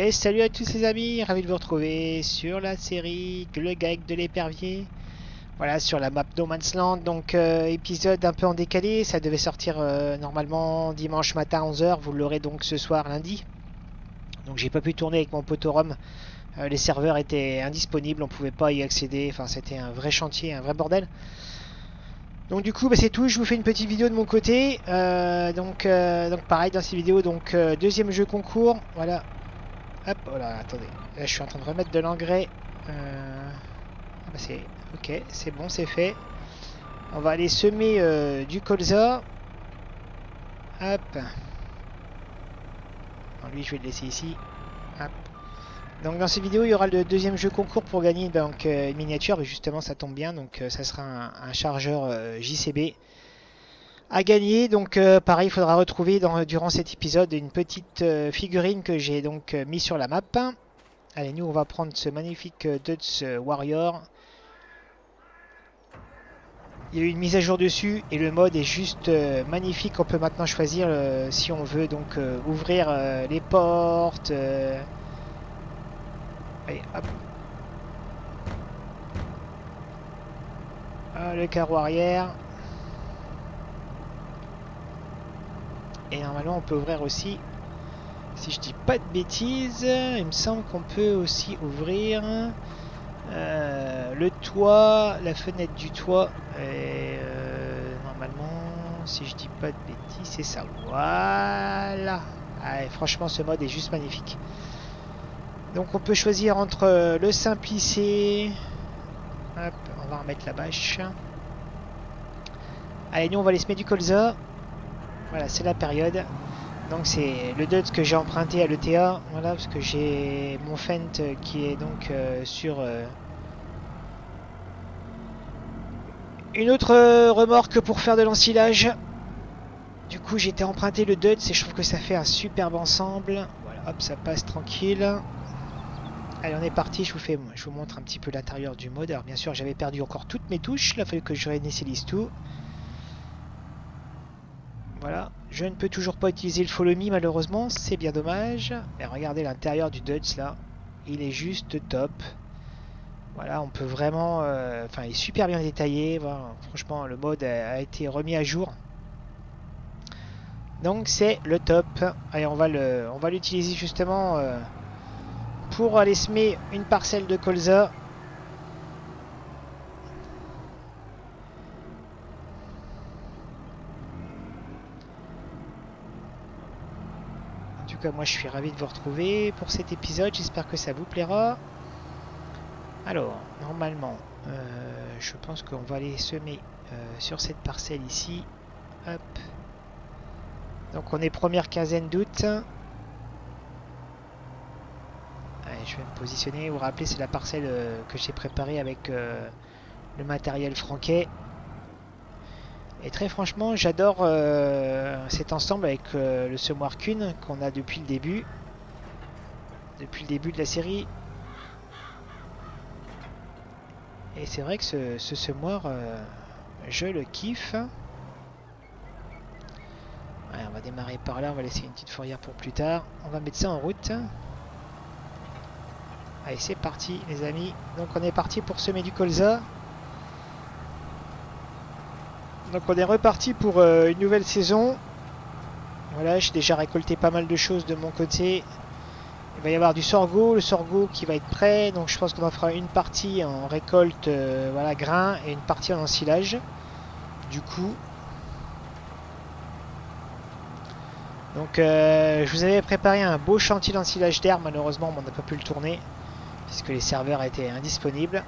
Et salut à tous les amis, ravi de vous retrouver sur la série Le Geek de l'épervier. Voilà, sur la map No Man's Land, donc épisode un peu en décalé, ça devait sortir normalement dimanche matin à 11 h, vous l'aurez donc ce soir lundi. Donc j'ai pas pu tourner avec mon poteau Rome, les serveurs étaient indisponibles, on pouvait pas y accéder, enfin c'était un vrai chantier, un vrai bordel. Donc du coup c'est tout, je vous fais une petite vidéo de mon côté, donc pareil dans ces vidéos, donc deuxième jeu concours, voilà. Hop, voilà, attendez. Là, je suis en train de remettre de l'engrais. Ah bah c'est... Ok, c'est bon, c'est fait. On va aller semer du colza. Hop. Bon, lui, je vais le laisser ici. Hop. Donc, dans cette vidéo, il y aura le deuxième jeu concours pour gagner donc, une miniature. Mais justement, ça tombe bien. Donc, ça sera un chargeur JCB à gagner. Donc, pareil, il faudra retrouver durant cet épisode une petite figurine que j'ai donc mis sur la map. Allez, nous on va prendre ce magnifique Dutch Warrior. Il y a eu une mise à jour dessus et le mode est juste magnifique. On peut maintenant choisir si on veut donc ouvrir les portes. Allez, hop. Ah, le carreau arrière. Et normalement on peut ouvrir aussi, si je dis pas de bêtises, il me semble qu'on peut aussi ouvrir le toit, la fenêtre du toit, et normalement, si je dis pas de bêtises, c'est ça. Voilà. Ah, franchement, ce mode est juste magnifique. Donc, on peut choisir entre le simplissé. Hop, on va remettre la bâche. Allez, nous, on va aller semer du colza. Voilà, c'est la période. Donc, c'est le DUT que j'ai emprunté à l'ETA. Voilà, parce que j'ai mon Fent qui est donc sur une autre remorque pour faire de l'ensilage. Du coup, j'ai été emprunté le DUT et je trouve que ça fait un superbe ensemble. Voilà, hop, ça passe tranquille. Allez, on est parti. Je vous montre un petit peu l'intérieur du mode. Alors, bien sûr, j'avais perdu encore toutes mes touches. Il a fallu que je réinitialise tout. Voilà, je ne peux toujours pas utiliser le Follow Me malheureusement, c'est bien dommage. Et regardez l'intérieur du Dutch là, il est juste top. Voilà, on peut vraiment... Enfin, il est super bien détaillé. Voilà, franchement, le mode a été remis à jour. Donc c'est le top. Allez, on va l'utiliser justement pour aller semer une parcelle de colza. En tout cas, moi je suis ravi de vous retrouver pour cet épisode. J'espère que ça vous plaira. Alors, normalement, je pense qu'on va aller semer sur cette parcelle ici. Hop. Donc on est première quinzaine d'août. Allez, je vais me positionner. Vous vous rappelez, c'est la parcelle que j'ai préparée avec le matériel franquet. Et très franchement, j'adore cet ensemble avec le semoir Kuhn qu'on a depuis le début. Depuis le début de la série. Et c'est vrai que ce semoir, je le kiffe. Ouais, on va démarrer par là, on va laisser une petite fourrière pour plus tard. On va mettre ça en route. Allez, c'est parti les amis. Donc on est parti pour semer du colza. Donc on est reparti pour une nouvelle saison. Voilà, j'ai déjà récolté pas mal de choses de mon côté. Il va y avoir du sorgho, le sorgho qui va être prêt. Donc je pense qu'on en fera une partie en récolte voilà, grain et une partie en ensilage. Du coup... Donc je vous avais préparé un beau chantier d'ensilage d'air, malheureusement on n'a pas pu le tourner puisque les serveurs étaient indisponibles.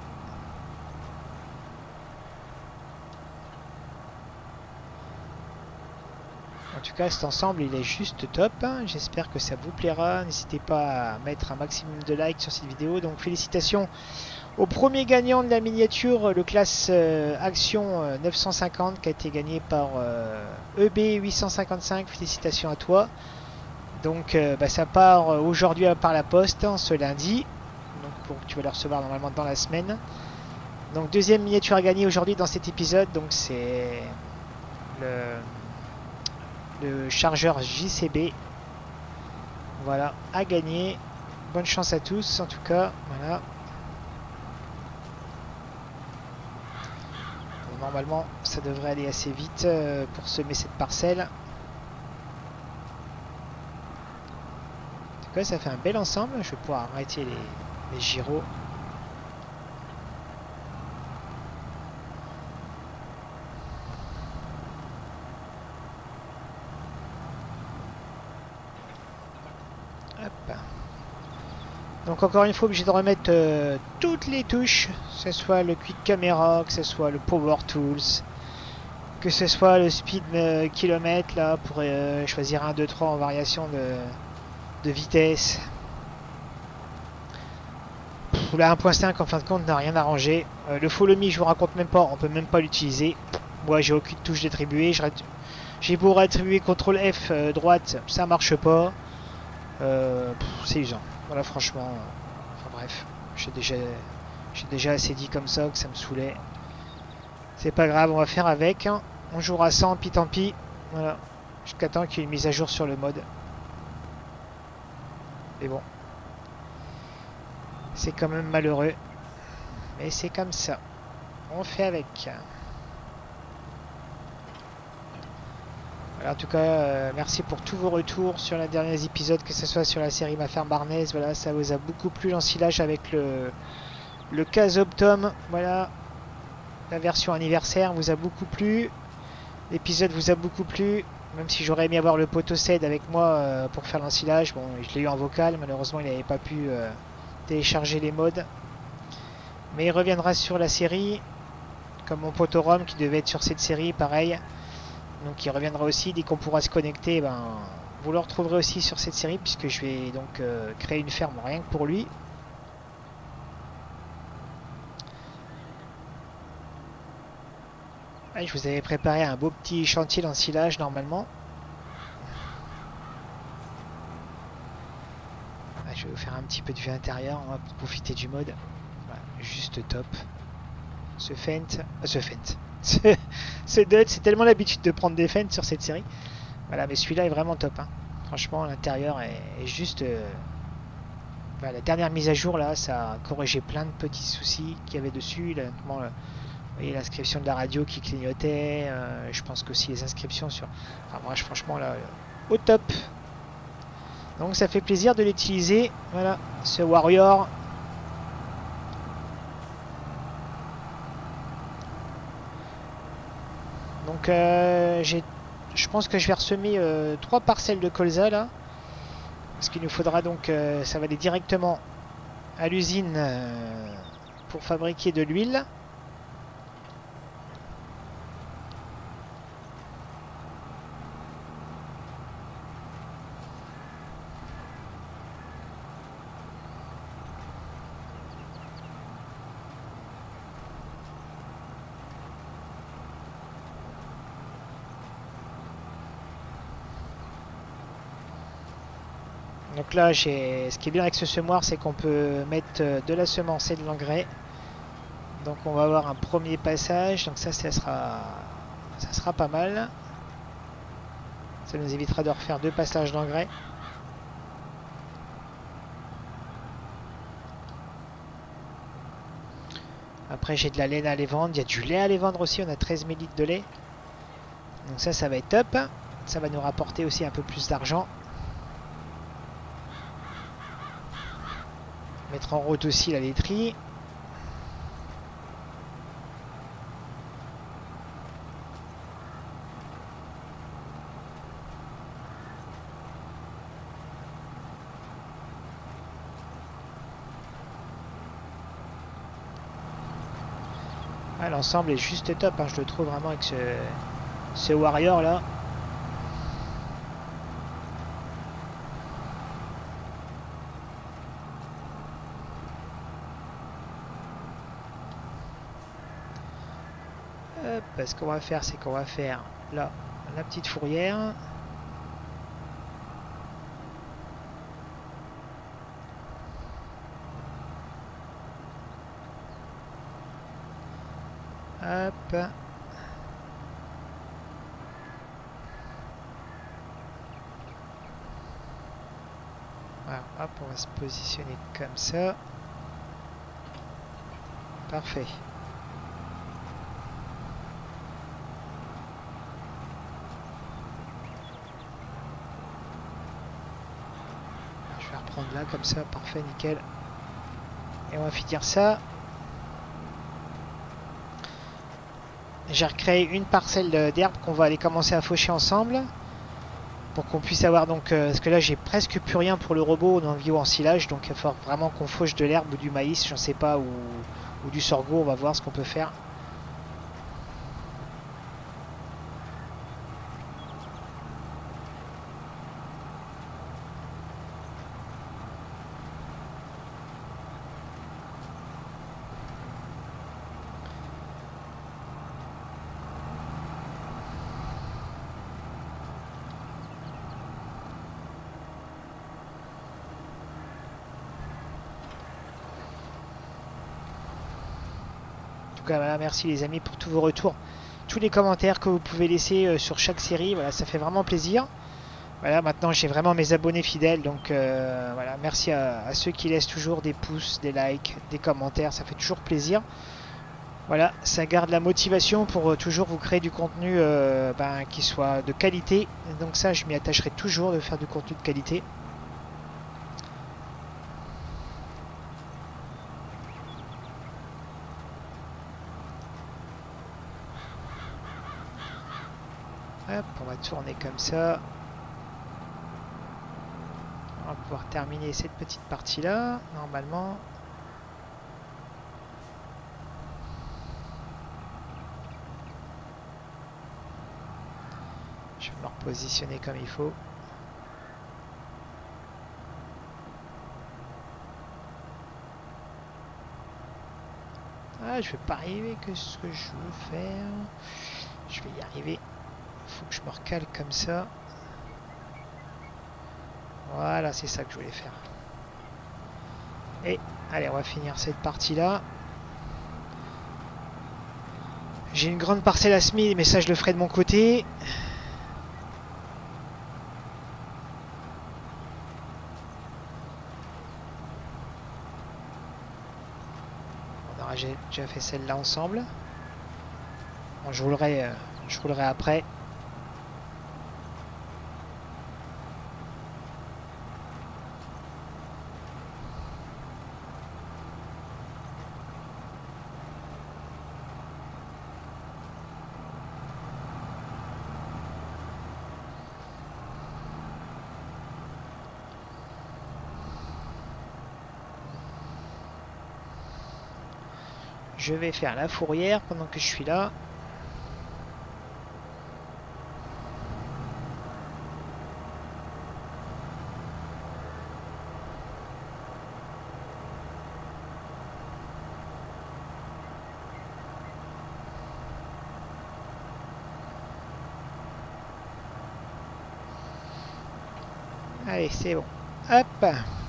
En tout cas cet ensemble il est juste top, j'espère que ça vous plaira, n'hésitez pas à mettre un maximum de likes sur cette vidéo. Donc félicitations au premier gagnant de la miniature, le classe Action 950 qui a été gagné par EB855, félicitations à toi. Donc ça part aujourd'hui par la poste, ce lundi, donc tu vas le recevoir normalement dans la semaine. Donc deuxième miniature à gagner aujourd'hui dans cet épisode, donc c'est le chargeur JCB, voilà, à gagner. bonne chance à tous en tout cas. Voilà. Bon, normalement, ça devrait aller assez vite pour semer cette parcelle. En tout cas, ça fait un bel ensemble. Je vais pouvoir arrêter les gyros. Hop. Donc encore une fois, obligé de remettre toutes les touches, que ce soit le Quick Camera, que ce soit le Power Tools, que ce soit le Speed kilomètre là pour choisir 1, 2, 3 en variation de vitesse. Là 1.5 en fin de compte n'a rien arrangé. Le Follow Me je vous raconte même pas, on peut même pas l'utiliser. Moi j'ai aucune touche d'attribuer. J'ai beau réattribuer CTRL F droite, ça marche pas. C'est usant. Voilà franchement. Enfin bref, j'ai déjà assez dit comme ça que ça me saoulait. C'est pas grave, on va faire avec. Hein. On jouera sans, puis tant pis. Voilà. Jusqu'à temps qu'il y ait une mise à jour sur le mode. Mais bon. C'est quand même malheureux. Mais c'est comme ça. On fait avec. Voilà, en tout cas, merci pour tous vos retours sur les derniers épisodes, que ce soit sur la série Ma Ferme Barnaise. Voilà, ça vous a beaucoup plu l'ensilage avec le Casoptum. Voilà. La version anniversaire vous a beaucoup plu. L'épisode vous a beaucoup plu. Même si j'aurais aimé avoir le Potoced avec moi pour faire l'ensilage. Bon, je l'ai eu en vocal. Malheureusement, il n'avait pas pu télécharger les mods. Mais il reviendra sur la série. Comme mon Potorum qui devait être sur cette série, pareil. Donc il reviendra aussi. Dès qu'on pourra se connecter, ben, vous le retrouverez aussi sur cette série. Puisque je vais donc créer une ferme rien que pour lui. Je vous avais préparé un beau petit chantier d'ensilage normalement. Je vais vous faire un petit peu de vue intérieure, on va profiter du mode. Voilà, juste top. Ce Dud, c'est tellement l'habitude de prendre des feints sur cette série. Voilà, mais celui-là est vraiment top. Hein. Franchement, l'intérieur est juste... Voilà, la dernière mise à jour, là, ça a corrigé plein de petits soucis qu'il y avait dessus. Là, notamment, vous voyez l'inscription de la radio qui clignotait. Je pense qu'aussi les inscriptions sur... Enfin, bref, franchement, là, au top. Donc ça fait plaisir de l'utiliser. Voilà, ce Warrior. Donc je pense que je vais ressemer 3 parcelles de colza là. Parce qu'il nous faudra donc, ça va aller directement à l'usine pour fabriquer de l'huile. Donc là, ce qui est bien avec ce semoir, c'est qu'on peut mettre de la semence et de l'engrais. Donc on va avoir un premier passage. Donc ça sera pas mal. Ça nous évitera de refaire 2 passages d'engrais. Après, j'ai de la laine à aller vendre. Il y a du lait à aller vendre aussi. On a 13 000 litres de lait. Donc ça va être top. Ça va nous rapporter aussi un peu plus d'argent. Mettre en route aussi la laiterie. Ah, l'ensemble est juste top, hein, je le trouve vraiment avec ce Warrior là. Ce qu'on va faire, c'est qu'on va faire là la petite fourrière. Hop. Voilà, hop, on va se positionner comme ça. Parfait. Je vais reprendre là comme ça, parfait, nickel. Et on va finir ça. J'ai recréé une parcelle d'herbe qu'on va aller commencer à faucher ensemble. Pour qu'on puisse avoir donc... parce que là j'ai presque plus rien pour le robot en envie ou en silage. Donc il va falloir vraiment qu'on fauche de l'herbe ou du maïs, j'en sais pas, ou du sorgho. On va voir ce qu'on peut faire. En tout cas, voilà, merci les amis pour tous vos retours, tous les commentaires que vous pouvez laisser sur chaque série. Voilà, ça fait vraiment plaisir. Voilà, maintenant j'ai vraiment mes abonnés fidèles, donc voilà, merci à ceux qui laissent toujours des pouces, des likes, des commentaires, ça fait toujours plaisir. Voilà, ça garde la motivation pour toujours vous créer du contenu qui soit de qualité. Donc ça, je m'y attacherai toujours de faire du contenu de qualité. Hop, on va tourner comme ça. On va pouvoir terminer cette petite partie-là, normalement. Je vais me repositionner comme il faut. Ah, je vais pas arriver que ce que je veux faire. Je vais y arriver. Il faut que je me recale comme ça. Voilà, c'est ça que je voulais faire. Et allez, on va finir cette partie-là. J'ai une grande parcelle à semer, mais ça je le ferai de mon côté. On aura déjà fait celle-là ensemble. Bon, je roulerai après. Je vais faire la fourrière pendant que je suis là. Allez, c'est bon. Hop.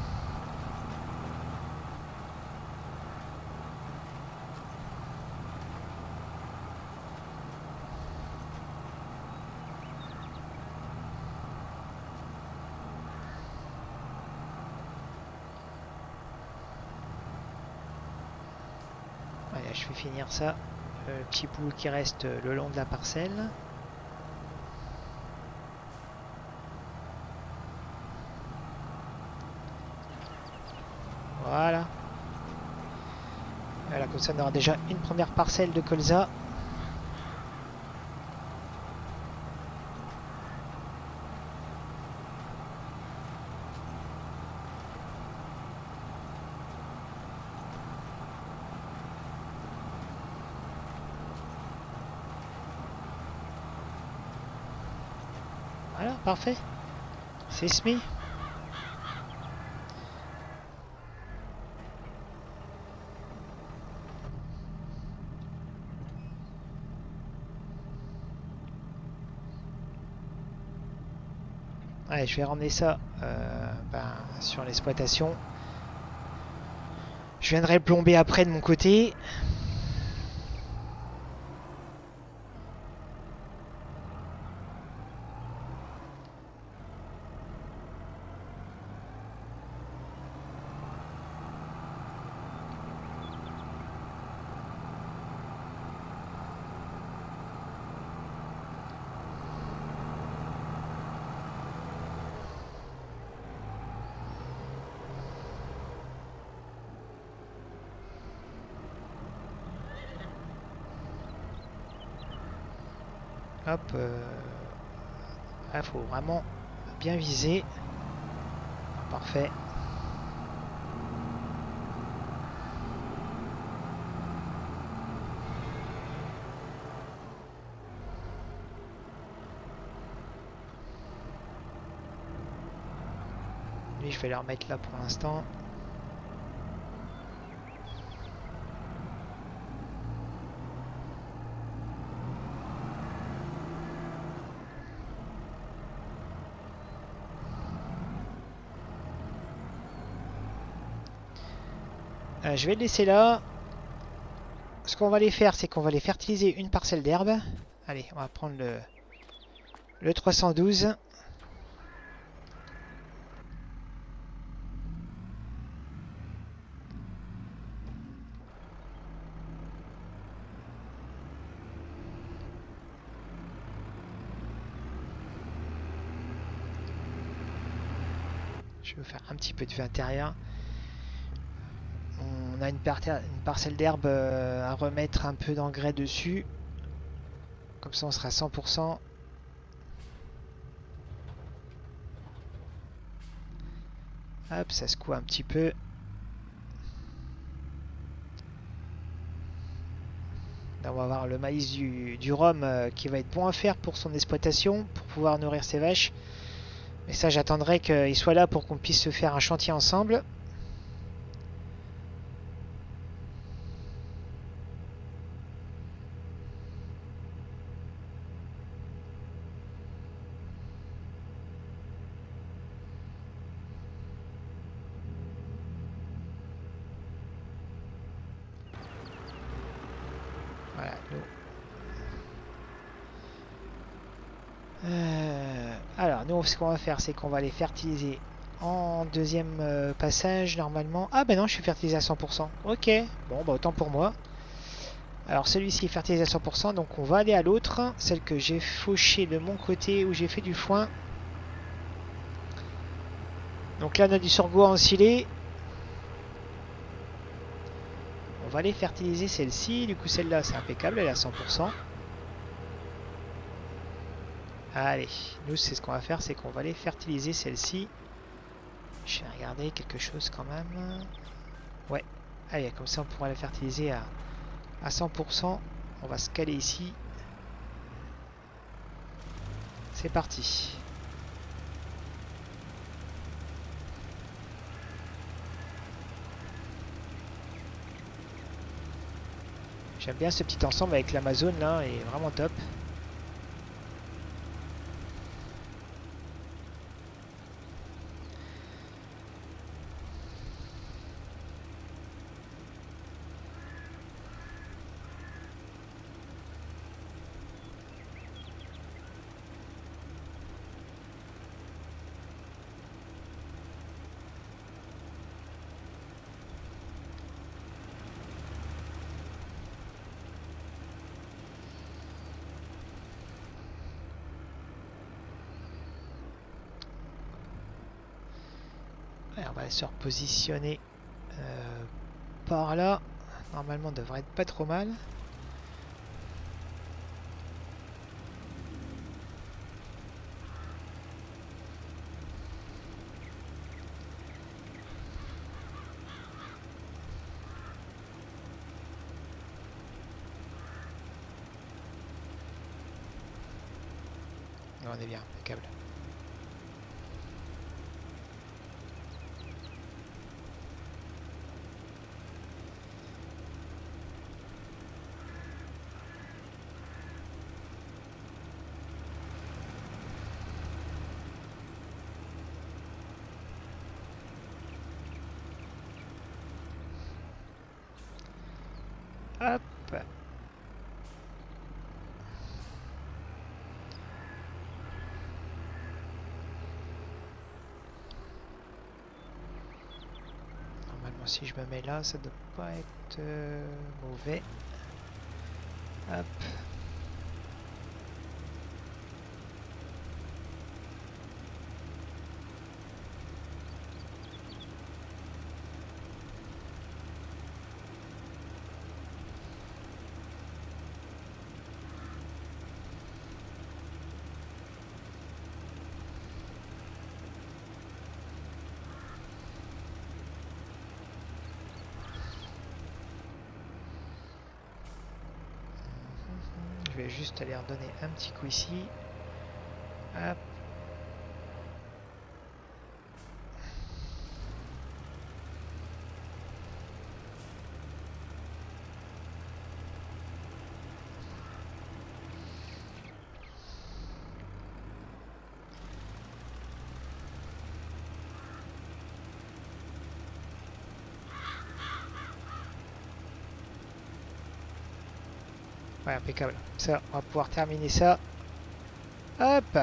Allez, je vais finir ça. Le petit bout qui reste le long de la parcelle. Voilà. Voilà, comme ça on aura déjà une première parcelle de colza. Voilà, parfait. C'est SMI. Allez, je vais ramener ça sur l'exploitation. Je viendrai le plomber après de mon côté. Hop, il faut vraiment bien viser. Parfait. Lui, je vais le remettre là pour l'instant. Je vais le laisser là. Ce qu'on va les faire, c'est qu'on va les fertiliser une parcelle d'herbe. Allez, on va prendre le 312. Je vais faire un petit peu de vue intérieur. On a une parcelle d'herbe à remettre un peu d'engrais dessus. Comme ça on sera à 100%. Hop, ça secoue un petit peu. Là, on va avoir le maïs du Rhum qui va être bon à faire pour son exploitation, pour pouvoir nourrir ses vaches. Mais ça, j'attendrai qu'il soit là pour qu'on puisse se faire un chantier ensemble. Voilà. Alors, nous, ce qu'on va faire, c'est qu'on va les fertiliser en deuxième passage, normalement. Ah, ben non, je suis fertilisé à 100%. Ok, bon, bah autant pour moi. Alors, celui-ci est fertilisé à 100%, donc on va aller à l'autre, celle que j'ai fauchée de mon côté, où j'ai fait du foin. Donc là, on a du sorgho à ensiler. On va aller fertiliser celle-ci. Du coup, celle-là, c'est impeccable, elle est à 100%. Allez, nous, c'est ce qu'on va faire, c'est qu'on va aller fertiliser celle-ci. Je vais regarder quelque chose quand même. Ouais, allez, comme ça, on pourra la fertiliser à 100%. On va se caler ici. C'est parti. J'aime bien ce petit ensemble avec l'Amazone là, il est vraiment top. Ouais, on va se repositionner par là. Normalement, on devrait être pas trop mal. On est bien, impeccable. Hop. Normalement, si je me mets là, ça ne doit pas être mauvais. Hop. je vais juste aller redonner un petit coup ici. Hop. Ouais, impeccable. Ça, on va pouvoir terminer ça. Hop.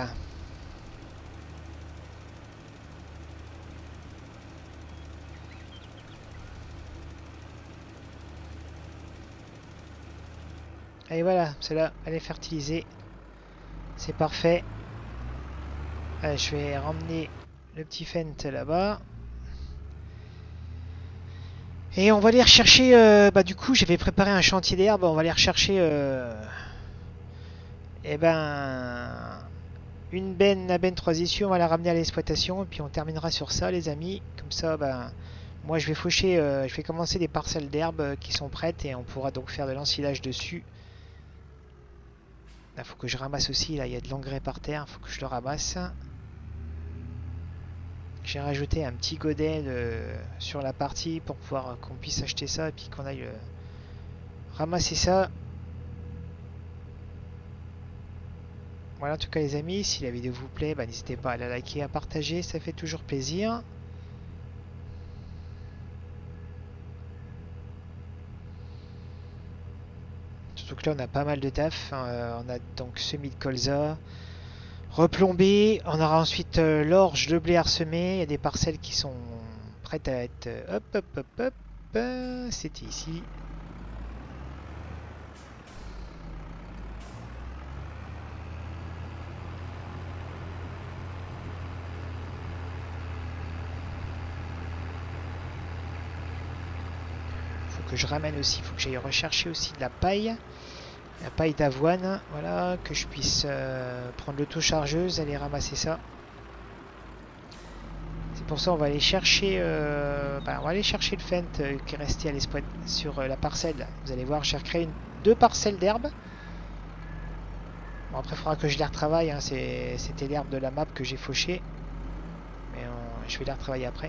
Et voilà, celle-là, elle est fertilisée. C'est parfait. Allez, je vais ramener le petit Fent là-bas. Et on va aller rechercher. Bah, du coup, j'avais préparé un chantier d'herbe. On va aller rechercher. Eh ben. Une benne, la benne 3 issues. On va la ramener à l'exploitation. Et puis on terminera sur ça, les amis. Comme ça, ben. Moi, je vais faucher. Je vais commencer des parcelles d'herbe qui sont prêtes. Et on pourra donc faire de l'ensilage dessus. Là, faut que je ramasse aussi. Là, il y a de l'engrais par terre. Faut que je le ramasse. J'ai rajouté un petit godet sur la partie pour pouvoir qu'on puisse acheter ça et puis qu'on aille ramasser ça. Voilà en tout cas les amis, si la vidéo vous plaît, bah, n'hésitez pas à la liker, à partager, ça fait toujours plaisir. Surtout que là on a pas mal de taf, on a donc semis de colza, replombé, on aura ensuite l'orge, le blé à ressemer, il y a des parcelles qui sont prêtes à être... hop hop hop hop, c'était ici. Faut que je ramène aussi, faut que j'aille rechercher aussi de la paille d'avoine, voilà, que je puisse prendre l'auto-chargeuse, aller ramasser ça. C'est pour ça on va aller chercher, on va aller chercher le Fent qui est resté à l'espoir sur la parcelle. Vous allez voir, j'ai recréé deux parcelles d'herbe. Bon après il faudra que je les retravaille, hein, c'était l'herbe de la map que j'ai fauché, mais je vais les retravailler après.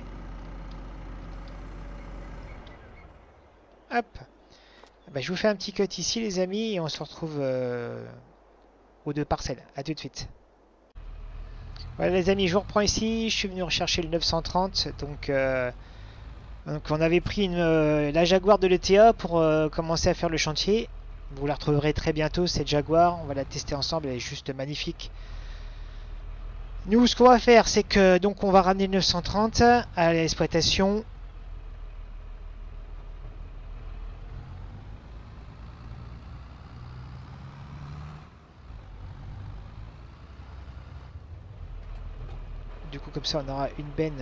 Hop. Bah, je vous fais un petit cut ici les amis et on se retrouve aux deux parcelles. A tout de suite. Voilà les amis, je vous reprends ici. Je suis venu rechercher le 930. Donc on avait pris la Jaguar de l'ETA pour commencer à faire le chantier. Vous la retrouverez très bientôt cette Jaguar. On va la tester ensemble. Elle est juste magnifique. Nous ce qu'on va faire c'est que donc on va ramener le 930 à l'exploitation. Du coup comme ça on aura une benne.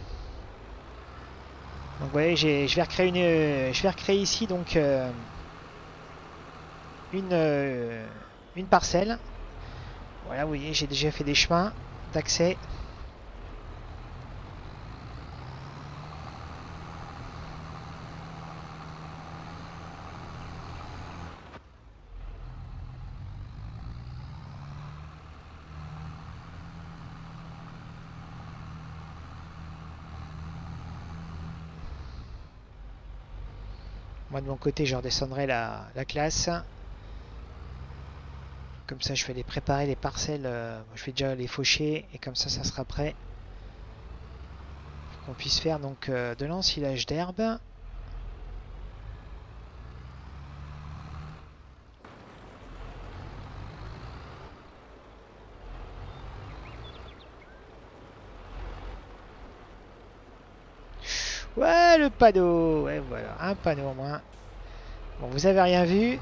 Donc vous voyez, je vais recréer ici donc une parcelle. Voilà, vous voyez, j'ai déjà fait des chemins d'accès. Moi de mon côté, je redescendrai la classe. Comme ça, je vais les préparer les parcelles. Je vais déjà les faucher et comme ça sera prêt. Pour qu'on puisse faire donc de l'ensilage d'herbe. Ouais, le panneau. Ouais, voilà, un panneau au moins. Bon, vous avez rien vu.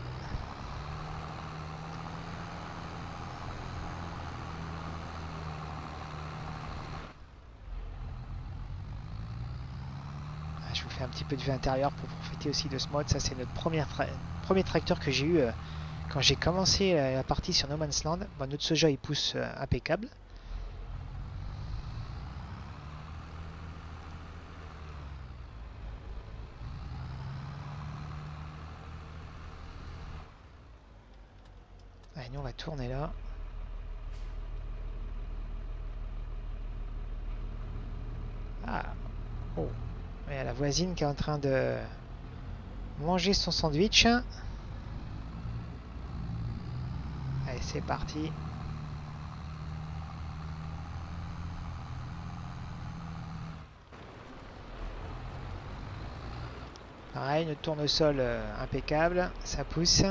Je vous fais un petit peu de vue intérieure pour profiter aussi de ce mode. Ça, c'est notre premier tracteur que j'ai eu quand j'ai commencé la partie sur No Man's Land. Bon, notre soja, il pousse impeccable. Allez, nous on va tourner là. Ah, oh, il y a la voisine qui est en train de manger son sandwich. Allez, c'est parti. Pareil, le tournesol impeccable, ça pousse.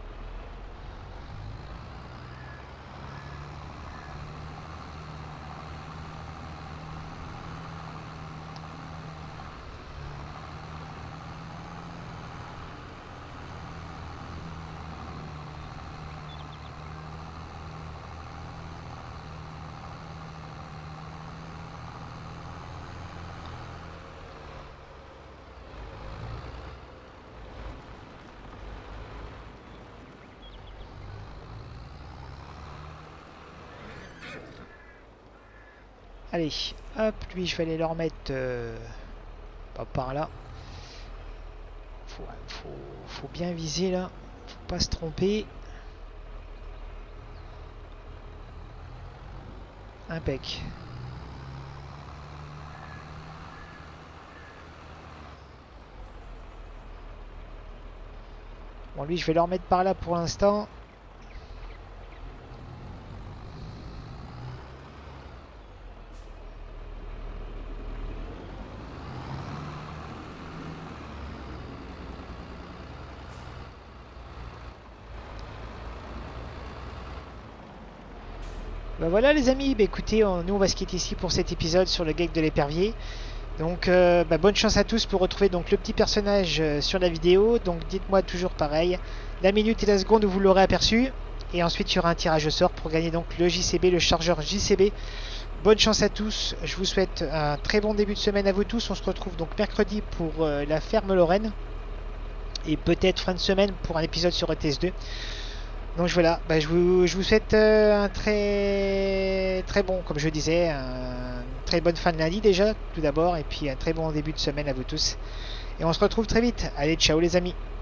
Allez, hop, lui je vais aller le remettre pas par là. Faut bien viser là, faut pas se tromper. Impec. Bon, lui je vais le remettre par là pour l'instant. Bah voilà les amis, bah écoutez, nous on va se quitter ici pour cet épisode sur le gag de l'épervier. Donc bah bonne chance à tous pour retrouver donc le petit personnage sur la vidéo. Donc dites-moi toujours pareil, la minute et la seconde où vous l'aurez aperçu. Et ensuite il y aura un tirage au sort pour gagner donc le JCB, le chargeur JCB. Bonne chance à tous, je vous souhaite un très bon début de semaine à vous tous. On se retrouve donc mercredi pour la ferme Lorraine. Et peut-être fin de semaine pour un épisode sur ETS2. Donc voilà, bah, je vous souhaite un très bon, comme je disais, une très bonne fin de lundi déjà, tout d'abord, et puis un très bon début de semaine à vous tous. Et on se retrouve très vite. Allez, ciao les amis.